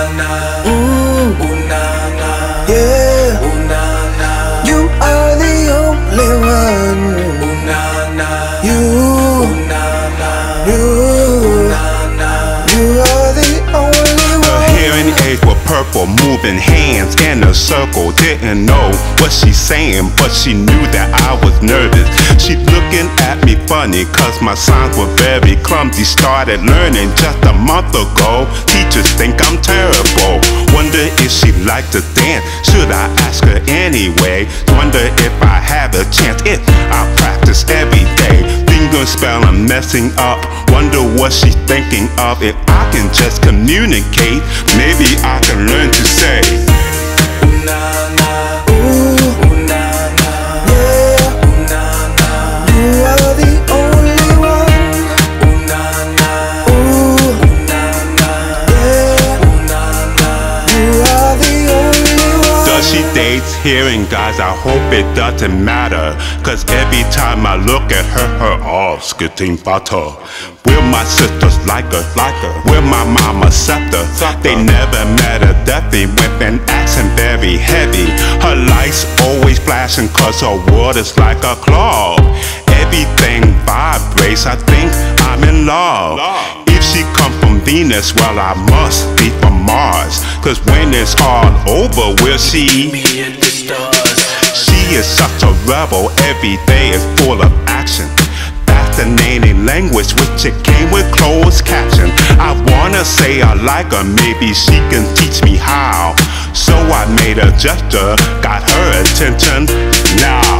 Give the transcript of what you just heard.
Yeah, you are the only one. You are the only one. Her hearing aids were purple, moving hands in a circle. Didn't know what she's saying, but she knew that I was nervous. She looking at me funny, cause my signs were very clumsy. Started learning just a month ago. Teachers think I'm terrible. Wonder if she likes to dance. Should I ask her anyway? Wonder if I have a chance if I practice every day. Finger spell I'm messing up. Wonder what she's thinking of. If I can just communicate, maybe I can learn to say she dates hearing guys, I hope it doesn't matter. Cause every time I look at her all's getting better. Will my sisters like her? Will my mama accept her? They never met her, definitely with an accent very heavy. Her lights always flashing cause her world is like a club. Everything vibrates, I think I'm in love. If she come from Venus, well I must be from Mars. Cause when it's all over, we'll see me at the stars. She is such a rebel, every day is full of action. Fascinating language, which it came with closed caption. I wanna say I like her, maybe she can teach me how. So I made a gesture, got her attention now.